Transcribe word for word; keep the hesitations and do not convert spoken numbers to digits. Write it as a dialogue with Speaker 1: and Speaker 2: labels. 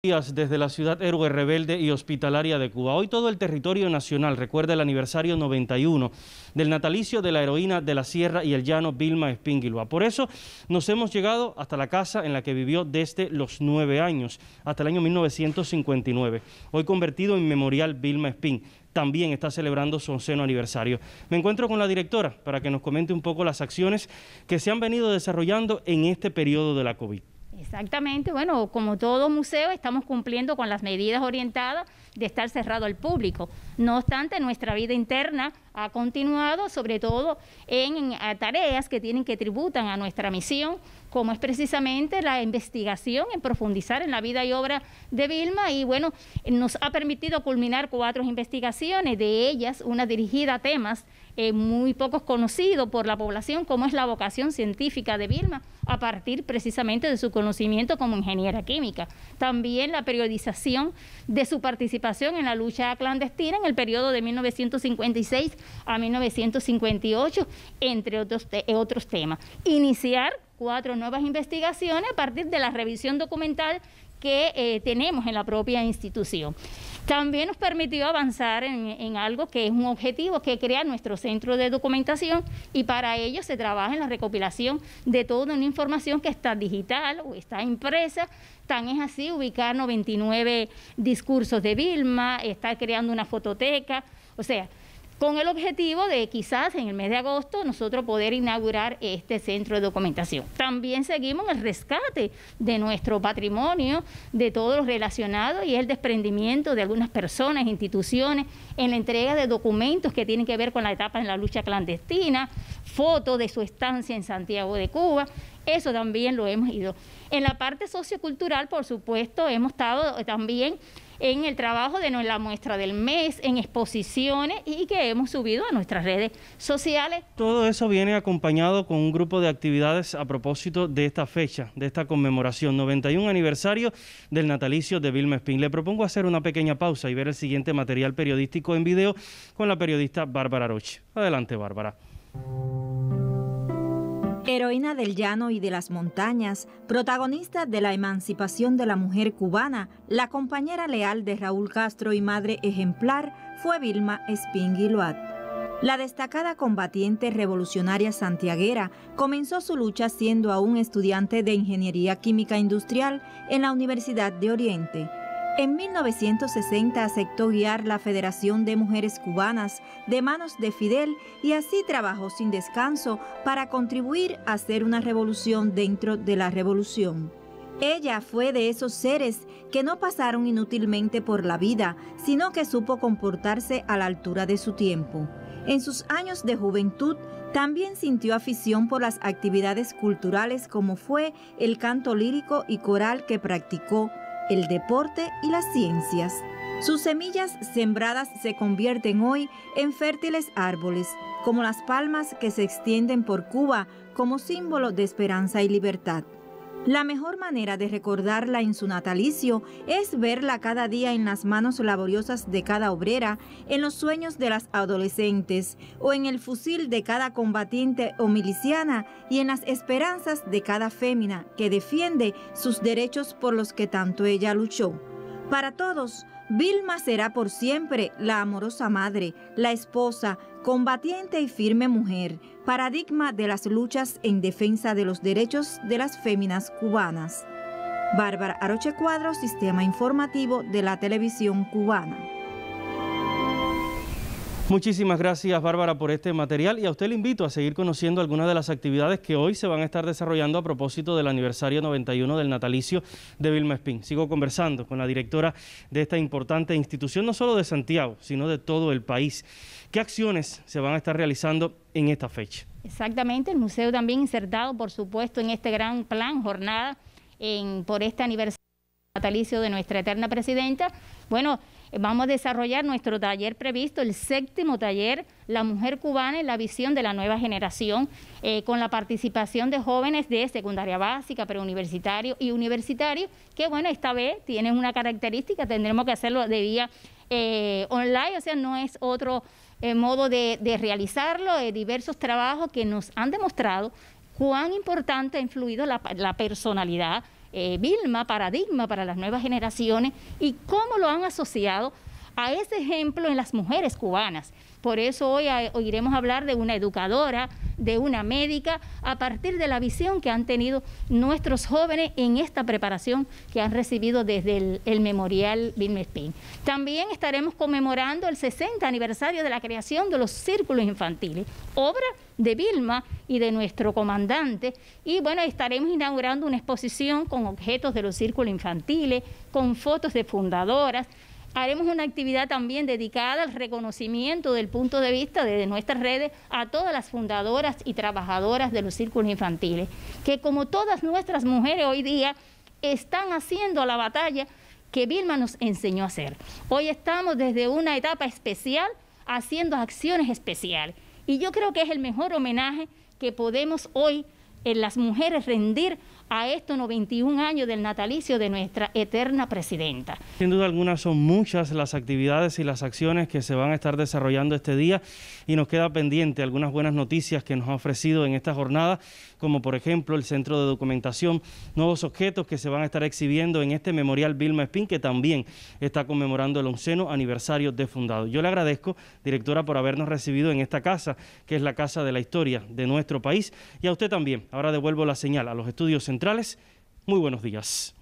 Speaker 1: Días desde la ciudad héroe, rebelde y hospitalaria de Cuba. Hoy todo el territorio nacional recuerda el aniversario noventa y uno del natalicio de la heroína de la Sierra y el Llano Vilma Espín Guillois. Por eso nos hemos llegado hasta la casa en la que vivió desde los nueve años, hasta el año mil novecientos cincuenta y nueve. Hoy convertido en Memorial Vilma Espín. También está celebrando su onceno aniversario. Me encuentro con la directora para que nos comente un poco las acciones que se han venido desarrollando en este periodo de la COVID.
Speaker 2: Exactamente, bueno, como todo museo estamos cumpliendo con las medidas orientadas de estar cerrado al público. No obstante, nuestra vida interna ha continuado, sobre todo en, en tareas que tienen que tributan a nuestra misión, como es precisamente la investigación, en profundizar en la vida y obra de Vilma, y bueno, nos ha permitido culminar cuatro investigaciones, de ellas una dirigida a temas eh, muy pocos conocidos por la población, como es la vocación científica de Vilma, a partir precisamente de su conocimiento como ingeniera química. También la periodización de su participación en la lucha clandestina en el periodo de mil novecientos cincuenta y seis a mil novecientos cincuenta y ocho, entre otros, te otros temas. Iniciar cuatro nuevas investigaciones a partir de la revisión documental que eh, tenemos en la propia institución. También nos permitió avanzar en, en algo que es un objetivo, que es crear nuestro centro de documentación, y para ello se trabaja en la recopilación de toda una información que está digital o está impresa. Tan es así ubicar noventa y nueve discursos de Vilma, está creando una fototeca, o sea, con el objetivo de quizás en el mes de agosto nosotros poder inaugurar este centro de documentación. También seguimos en el rescate de nuestro patrimonio, de todo lo relacionado, y el desprendimiento de algunas personas, instituciones, en la entrega de documentos que tienen que ver con la etapa en la lucha clandestina, fotos de su estancia en Santiago de Cuba. Eso también lo hemos ido. En la parte sociocultural, por supuesto, hemos estado también en el trabajo de la muestra del mes, en exposiciones, y que hemos subido a nuestras redes sociales.
Speaker 1: Todo eso viene acompañado con un grupo de actividades a propósito de esta fecha, de esta conmemoración, noventa y uno aniversario del natalicio de Vilma Espín. Le propongo hacer una pequeña pausa y ver el siguiente material periodístico en video con la periodista Bárbara Aroche. Adelante, Bárbara.
Speaker 3: Heroína del llano y de las montañas, protagonista de la emancipación de la mujer cubana, la compañera leal de Raúl Castro y madre ejemplar fue Vilma Espín Guillois. La destacada combatiente revolucionaria santiaguera comenzó su lucha siendo aún estudiante de Ingeniería Química Industrial en la Universidad de Oriente. En mil novecientos sesenta aceptó guiar la Federación de Mujeres Cubanas de manos de Fidel, y así trabajó sin descanso para contribuir a hacer una revolución dentro de la revolución. Ella fue de esos seres que no pasaron inútilmente por la vida, sino que supo comportarse a la altura de su tiempo. En sus años de juventud también sintió afición por las actividades culturales, como fue el canto lírico y coral que practicó, el deporte y las ciencias. Sus semillas sembradas se convierten hoy en fértiles árboles, como las palmas que se extienden por Cuba como símbolo de esperanza y libertad. La mejor manera de recordarla en su natalicio es verla cada día en las manos laboriosas de cada obrera, en los sueños de las adolescentes, o en el fusil de cada combatiente o miliciana, y en las esperanzas de cada fémina que defiende sus derechos por los que tanto ella luchó. Para todos, Vilma será por siempre la amorosa madre, la esposa, combatiente y firme mujer, paradigma de las luchas en defensa de los derechos de las féminas cubanas. Bárbara Aroche Cuadro, Sistema Informativo de la Televisión Cubana.
Speaker 1: Muchísimas gracias, Bárbara, por este material, y a usted le invito a seguir conociendo algunas de las actividades que hoy se van a estar desarrollando a propósito del aniversario noventa y uno del natalicio de Vilma Espín. Sigo conversando con la directora de esta importante institución, no solo de Santiago, sino de todo el país. ¿Qué acciones se van a estar realizando en esta fecha?
Speaker 2: Exactamente, el museo también insertado, por supuesto, en este gran plan, jornada, en, por este aniversario natalicio de nuestra eterna presidenta. Bueno, vamos a desarrollar nuestro taller previsto, el séptimo taller, La Mujer Cubana y la Visión de la Nueva Generación, eh, con la participación de jóvenes de secundaria básica, preuniversitario y universitario, que bueno, esta vez tienen una característica, tendremos que hacerlo de vía eh, online, o sea, no es otro eh, modo de, de realizarlo, eh, diversos trabajos que nos han demostrado cuán importante ha influido la, la personalidad eh, Vilma, paradigma para las nuevas generaciones, y cómo lo han asociado a ese ejemplo en las mujeres cubanas. Por eso hoy oiremos hablar de una educadora, de una médica, a partir de la visión que han tenido nuestros jóvenes en esta preparación que han recibido desde el, el Memorial Vilma Espín. También estaremos conmemorando el sesenta aniversario de la creación de los círculos infantiles, obra de Vilma y de nuestro comandante, y bueno, estaremos inaugurando una exposición con objetos de los círculos infantiles, con fotos de fundadoras. Haremos una actividad también dedicada al reconocimiento del punto de vista de nuestras redes a todas las fundadoras y trabajadoras de los círculos infantiles, que como todas nuestras mujeres hoy día están haciendo la batalla que Vilma nos enseñó a hacer. Hoy estamos desde una etapa especial haciendo acciones especiales, y yo creo que es el mejor homenaje que podemos hoy en las mujeres rendir a estos noventa y un años del natalicio de nuestra eterna presidenta.
Speaker 1: Sin duda alguna son muchas las actividades y las acciones que se van a estar desarrollando este día, y nos queda pendiente algunas buenas noticias que nos ha ofrecido en esta jornada, como por ejemplo el Centro de Documentación, nuevos objetos que se van a estar exhibiendo en este Memorial Vilma Espín, que también está conmemorando el onceno aniversario de fundado. Yo le agradezco, directora, por habernos recibido en esta casa, que es la casa de la historia de nuestro país, y a usted también. Ahora devuelvo la señal a los estudios centrales. Muy buenos días.